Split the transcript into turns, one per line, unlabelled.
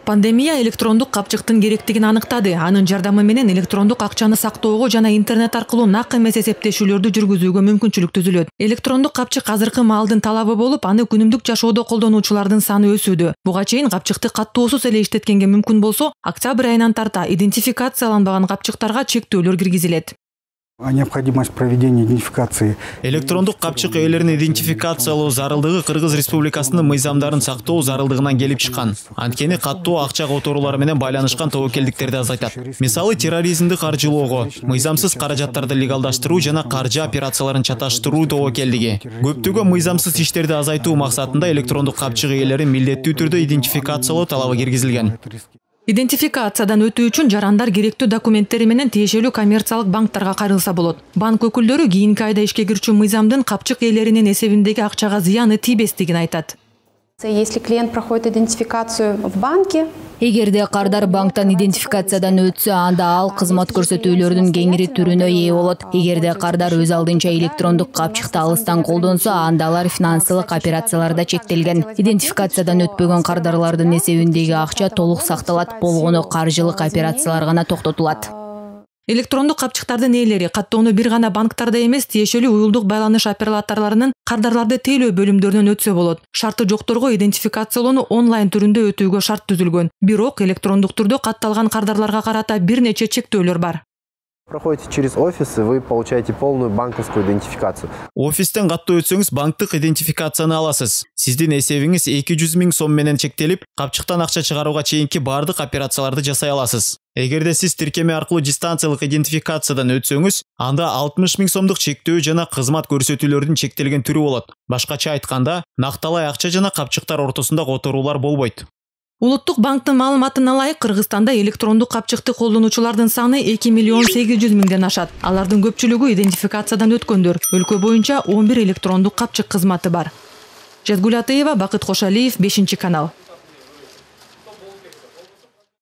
Пандемия электрондук капчыктын керектигин аныктады. Анын жардамы менен электрондук акчаны сактоого жана интернет аркылуу нак эмес эсептешүүлөрдү жүргүзүүгө мүмкүнчүлүк түзүлөт. Электрондук капчык азыркы маалдын талабы болуп, аны күнүмдүк жашоодо колдонуучулардын саны өсүүдө. Буга чейин капчыкты каттоосуз эле иштеткенге мүмкүн болсо, октябрь айынан тарта идентификацияланбаган капчыктарга чектөөлөр киргизилет.
Необходимость проведения идентификации.
Электрондук капчык ээлерин идентификациялоо зарылдыгы Кыргыз Республикасынын мыйзамдарын сактоо зарылдыгынан келип чыккан. Анткени каттоо акча которуулары менен байланышкан тобокелдиктерди азайтат. Мисалы, терроризмди каржылоого, мыйзамсыз каражаттарды легалдаштыруу жана каржы операцияларын чаташтыруу тобокелдиги. Көптөгөн мыйзамсыз иштерди азайтуу максатында электрондук капчык ээлерин милдеттүү түрдө идентификациялоо талабы киргизилген.
Идентификациядан өтүү үчүн жарандар керектүү документтери менен тиешелүү коммерциялык банктарга кайрылса болот. Банк өкүлдөрү кийинки айда ишке кирчү мыйзамдын капчык ээлеринин эсебиндеги акчага зыяны тийбестигин айтат.
Если клиент проходит идентификацию в банке,
эгерде кардар банктан идентификациядан өтсө, анда ал кызмат көрсөтүүлөрдүн кеңири түрүнө ээ болот. Эгерде кардар өз алдынча электрондук капчыкты алыстан колдонсо, анда алар финансылык операцияларда чектелген. Идентификациядан өтпөгөн кардарлардын эсебиндеги акча толук сакталат, болгону каржылык операциялар гана токтотулат.
Электрондук капчыктардын ээлери каттоону бир гана банктарда эмес, тиешелүү уюлдук байланыш операторлорунун кардарларды тейлөө бөлүмдөрүнөн өтсө болот. Шарты жокторго идентификациялоону онлайн түрүндө өтүүгө шарт түзүлгөн. Бирок электрондук түрдө катталган кардарларга карата бир нече чектөөлөр бар.
Проходите через офис, и вы получаете полную банковскую идентификацию.
Офистен каттоо өтсөңүз банктык идентификацияны аласыз. Сиздин эсебиңиз 200 000 сом менен чектелип, капчыктан акча чыгарууга чейинки бардык операцияларды жасай аласыз. Эгерде сиз тиркеме аркылуу дистанциялык идентификациядан өтсөңүз, анда 60 000 сомдук чектөө жана кызмат көрсөтүүлөрдүн чектелген түрү болот. Башкача айтканда, накталай акча жана капчыктар ортосунда которуулар болбойт.
Улуттук банктын маалыматына ылайык, Кыргызстанда электрондук капчыкты колдонуучулардын саны 2 800 000 ашат. Алардын көпчүлүгү идентификациядан өткөндөр. Өлкө боюнча 11 электрондук капчык кызматы бар. Жазгүл Атыева, Бакыт Кошалиев, 5 канал.